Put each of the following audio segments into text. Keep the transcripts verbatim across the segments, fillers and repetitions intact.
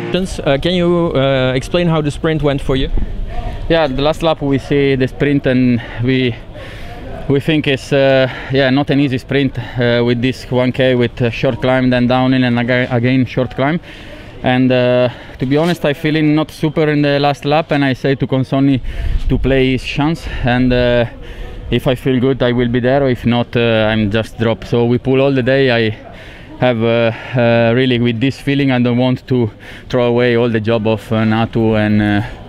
Uh, can you uh, explain how the sprint went for you? Yeah, the last lap we see the sprint and we we think it's uh, yeah not an easy sprint uh, with this one K with a short climb, then downhill, and again, again short climb. And uh, to be honest, I feeling not super in the last lap, and I say to Consonni to play his chance, and uh, if I feel good I will be there, or if not uh, I'm just drop. So we pull all the day. I have uh, uh, really with this feeling I don't want to throw away all the job of uh, Natu and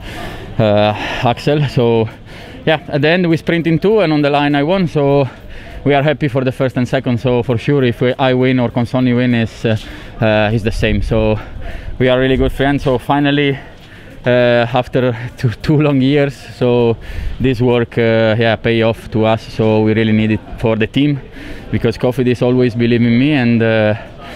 uh, uh, Axel. So yeah, at the end we sprint in two, and on the line I won, so we are happy for the first and second. So for sure if we, I win or Consonni win is uh, uh, is the same. So we are really good friends. So finally uh, after two, two long years, so this work uh, yeah pay off to us. So we really need it for the team, because Cofidis always believe in me, and uh,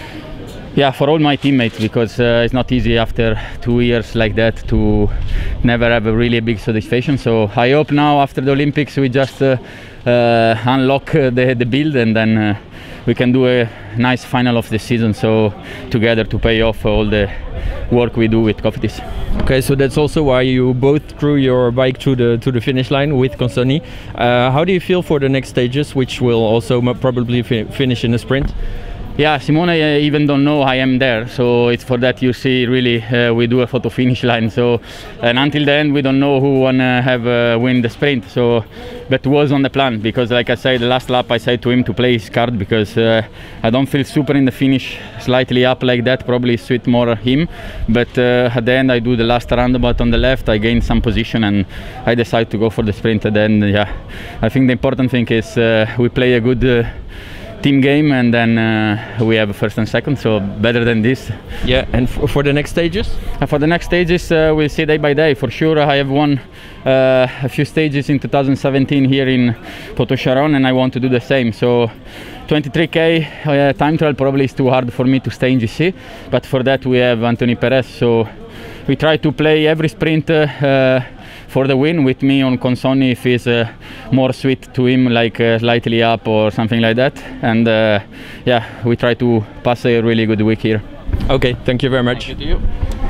yeah, for all my teammates, because uh, it's not easy after two years like that to never have a really big satisfaction. So I hope now after the Olympics we just uh, uh, unlock uh, the, the build, and then uh, we can do a nice final of the season, so together to pay off all the work we do with Cofidis. Okay, so that's also why you both drew your bike to the to the finish line with Consonni. Uh, how do you feel for the next stages, which will also probably fi finish in a sprint? Yeah, Simone uh, even don't know I am there, so it's for that you see really uh, we do a photo finish line. So and until the end we don't know who wanna have uh, win the sprint. So that was on the plan, because like I said, the last lap I said to him to play his card, because uh, I don't feel super in the finish, slightly up like that, probably suit more him. But uh, at the end I do the last roundabout on the left, I gain some position, and I decide to go for the sprint. And then yeah, I think the important thing is uh, we play a good uh, team game, and then uh, we have first and second, so better than this. Yeah, and f for the next stages? Uh, for the next stages uh, we'll see day by day. For sure I have won uh, a few stages in two thousand seventeen here in Potos-Charon, and I want to do the same. So twenty-three K uh, time trial probably is too hard for me to stay in G C, but for that we have Anthony Perez, so we try to play every sprint uh, uh, for the win with me on Consonni if it's uh, more sweet to him, like uh, slightly up or something like that. And uh, yeah, we try to pass a really good week here. Okay, thank you very much. Thank you to you.